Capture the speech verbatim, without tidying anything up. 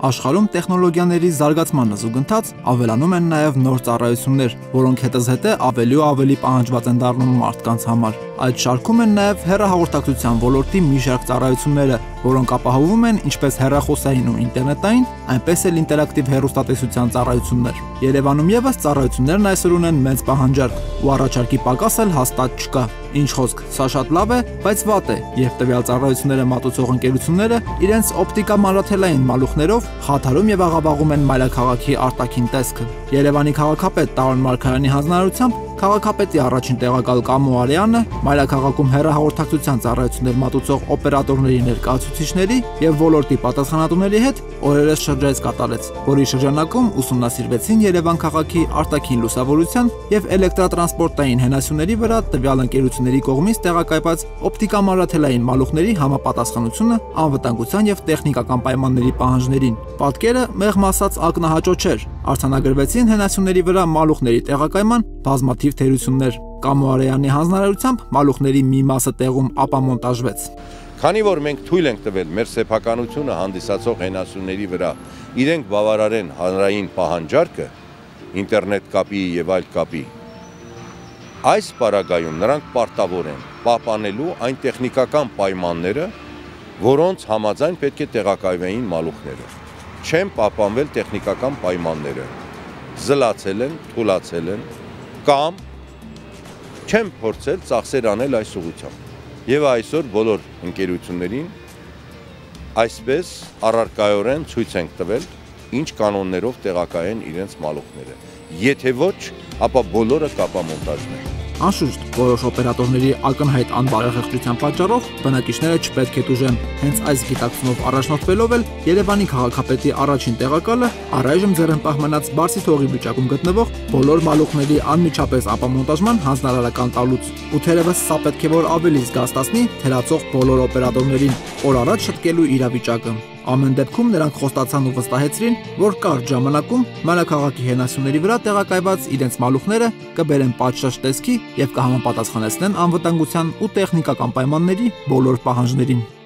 Աշխարհում տեխնոլոգիաների զարգացմանը զուգընթաց ավելանում են նաև նոր ծառայություններ, որոնք հետզհետե ավելի ու ավելի պահանջված են դառնում մարդկանց համար։ Այդ շարքում են նաև հեռահաղորդակցության ոլորտի մի շարք ծառայությունները, որոնք ապահովում են ինչպես հեռախոսային ու ինտերնետային, այնպես էլ ինտերակտիվ հեռուստատեսության ծառայություններ։ Երևանում ևս ծառայություններն այսօր ունեն մեծ պահանջարկ, ու առաջարկի պակաս էլ հաստատ չկա։ Ինչ խոսք, սա շատ լավ է, բայց վատ է, երբ տվյալ ծառայությունները մատուցող ընկերությունները իրենց օպտիկա մանրաթելային մալուխներով խաթարում եւ աղավաղում են մայրաքաղաքի արտաքին տեսքը։ Երևանի քաղաքապետ Տարոն Մարգարյանի հանձնարարությամբ քաղաքապետի առաջին տեղակալ Կամո Արեանը մայրաքաղաքում հեռահաղորդակցության ծառայություններ մատուցող օպերատորների ներկայացուցիչների եւ ոլորտի պատասխանատուների հետ օրերս շրջայց կատարեց, որի շրջանակում ուսումնասիրվեցին Երևան քաղաքի արտաքին լուսավորության եւ էլեկտրատրանսպորտային հենասյուների վրա տվյալ ընկերությունների կողմից տեղակայված օպտիկա մանրաթելային մալուխների համապատասխանությունը անվտանգության եւ տեխնիկական պայմանների պահանջներին։ Պատկերը մեղմ ասած ակնահաճո չէր։ Արձանագրվեցին հենասյուների վրա մալուխների տեղակայման բազմաթիվ թերություններ։ Կամո Արեանի հանձնարարությամբ մալուխների մի մասը տեղում ապամոնտաժվեց։ Քանի որ մենք թույլ ենք տվել մեր սեփականությունը հանդիսացող հենասյուների վրա իրենք բավարարեն հանրային պահանջարկը, ինտերնետ կապի եւ այլ կապի, այս պարագայում նրանք պարտավոր են պահպանելու այն տեխնիկական պայմանները, որոնց համաձայն պետք է տեղակայվեին մալուխները։ Չեն պահպանվել տեխնիկական պայմանները, զլացել են, թուլացել են կամ չեն փորձել ծախսեր անել այս ուղղությամբ։ Եվ այսօր բոլոր ընկերություններին այսպես առարկայորեն ցույց ենք տվել, ինչ կանոններով տեղակայեն իրենց մալուխները։ Եթե ոչ, ապա բոլորը կապամոնտաժներ։ Անշուշտ, որոշ օպերատորների ակնհայտ անբարեխեղճության պատճառով բնակիչները չպետք է տուժեն։ Հենց այս գիտակցումով առաջնորդվելով էլ Երևանի քաղաքապետի առաջին տեղակալը առայժմ ձեռնպահ մնաց բարձի թողի վիճակում գտնվող բոլոր մալուխների անմիջապես ապամոնտաժման հանձնարարական տալուց։ Ու թերևս սա պետք է որ ավելի զգաստացնի թերացող բոլոր օպերատորներին, օր առաջ շտկելու իրավիճակը։ Ամեն դեպքում նրանք խոստացան ու վստահեցրին, որ կարճ ժամանակում մայրաքաղաքի հենասյուների վրա տեղակայված իրենց մալուխները կբերեն պատշաճ տեսքի եւ կհամապատասխանեցնեն անվտանգության ու տեխնիկական պայմանների բոլոր պահանջներին։